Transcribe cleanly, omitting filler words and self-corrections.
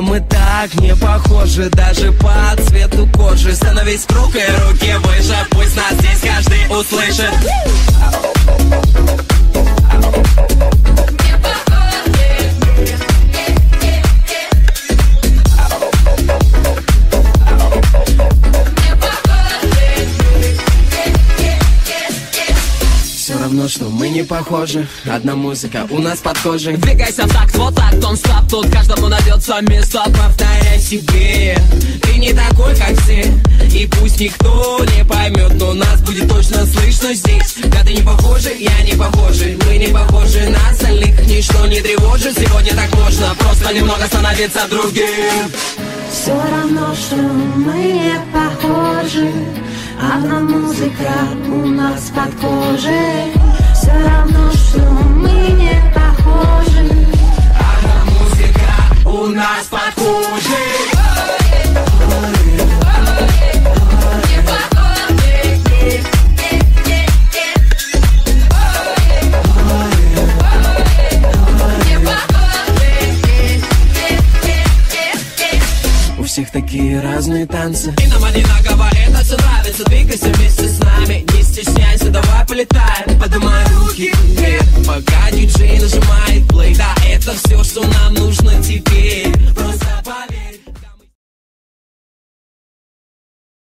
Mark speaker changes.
Speaker 1: мы так не похожи, даже по цвету кожи. Становись в руки, руки выше, пусть нас здесь каждый услышит.
Speaker 2: Все равно, что мы не похожи, одна музыка у нас под кожей.
Speaker 1: Двигайся в такт, вот так, тон-стоп, тут каждому найдется место. Повторяй себе, ты не такой, как все. И пусть никто не поймет, но нас будет точно слышно здесь. Да ты не похожи, я не похожи, мы не похожи на остальных. Ничто не тревожит, сегодня так можно просто немного становиться другим.
Speaker 3: Все равно, что мы не похожи, одна музыка у нас под кожей. Все равно, что мы не похожи,
Speaker 1: одна музыка у нас под кожей.
Speaker 2: У всех такие разные танцы,
Speaker 1: И нам одинаково это все нравится. Двигайся вместе с нами, не стесняйся.